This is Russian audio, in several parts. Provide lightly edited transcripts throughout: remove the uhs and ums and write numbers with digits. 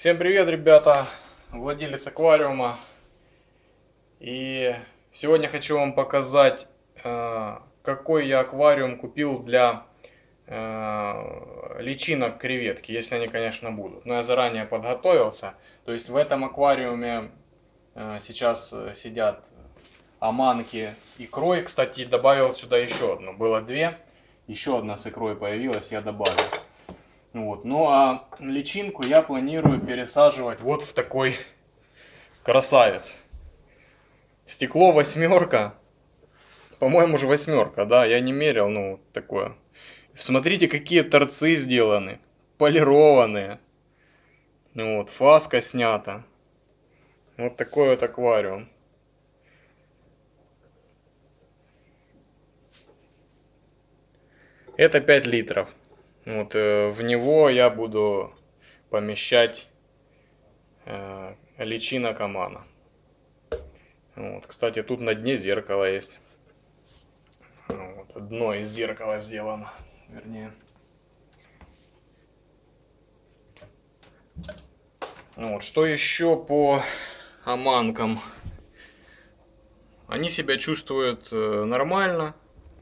Всем привет, ребята! Владелец аквариума. И сегодня хочу вам показать, какой я аквариум купил для личинок креветки, если они, конечно, будут. Но я заранее подготовился. То есть в этом аквариуме сейчас сидят аманки с икрой. Кстати, добавил сюда еще одну. Было две. Еще одна с икрой появилась, я добавил. Вот. Ну а личинку я планирую пересаживать вот в такой красавец. Стекло 8. По-моему же 8, да, я не мерил, ну такое. Смотрите, какие торцы сделаны, полированные. Ну вот, фаска снята. Вот такой вот аквариум. Это 5 литров. Вот, в него я буду помещать личинок амана. Вот, кстати, тут на дне зеркало есть. Вот, дно из зеркала сделано, вернее. Вот, что еще по аманкам? Они себя чувствуют нормально.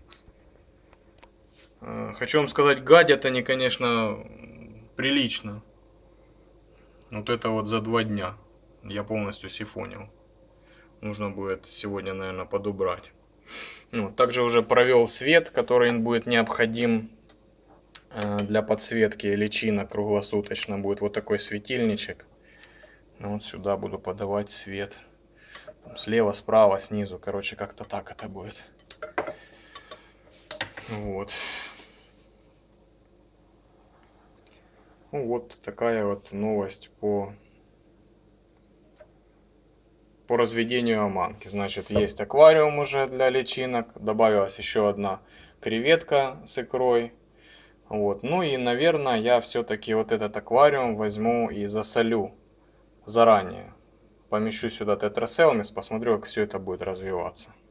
Хочу вам сказать, гадят они, конечно, прилично. Вот это вот за 2 дня я полностью сифонил. Нужно будет сегодня, наверное, подубрать. Вот, также уже провел свет, который будет необходим для подсветки личинок круглосуточно. Будет вот такой светильничек. Вот сюда буду подавать свет. Там слева, справа, снизу. Короче, как-то так это будет. Вот. Ну, вот такая вот новость по разведению аманки. Значит, есть аквариум уже для личинок. Добавилась еще одна креветка с икрой. Вот. Ну и, наверное, я все-таки вот этот аквариум возьму и засолю заранее. Помещу сюда тетраселмис, посмотрю, как все это будет развиваться.